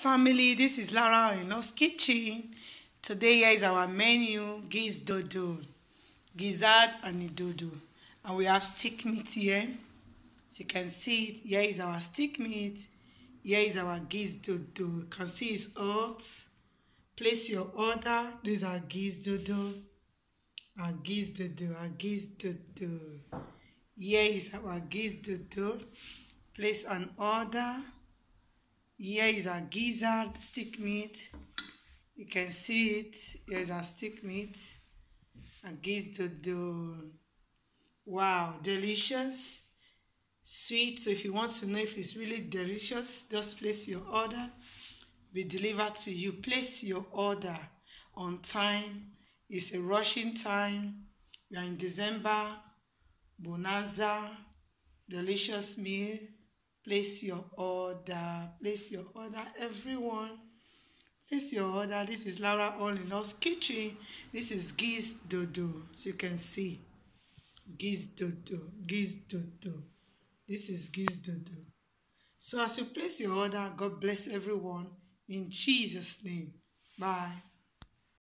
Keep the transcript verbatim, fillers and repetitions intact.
family, this is Lara Eno's kitchen. Today here is our menu: giz dodo, gizzard and dodo, and we have stick meat here. So you can see it. Here is our stick meat. Here is our giz dodo. You can see it's hot. Place your order. These are giz dodo. Our giz dodo. Our giz dodo. Here is our giz dodo. Place an order. Here is our gizzard stick meat. You can see it. Here is our stick meat. And giz dodo. Wow, delicious, sweet. So if you want to know if it's really delicious, just place your order. Be delivered to you. Place your order on time. It's a rushing time. We are in December. Bonanza. Delicious meal. Place your order. Place your order, everyone. Place your order. This is Lara Eno's kitchen. This is giz dodo. So you can see. Giz dodo. Giz dodo. This is giz dodo. So as you place your order, God bless everyone. In Jesus' name. Bye.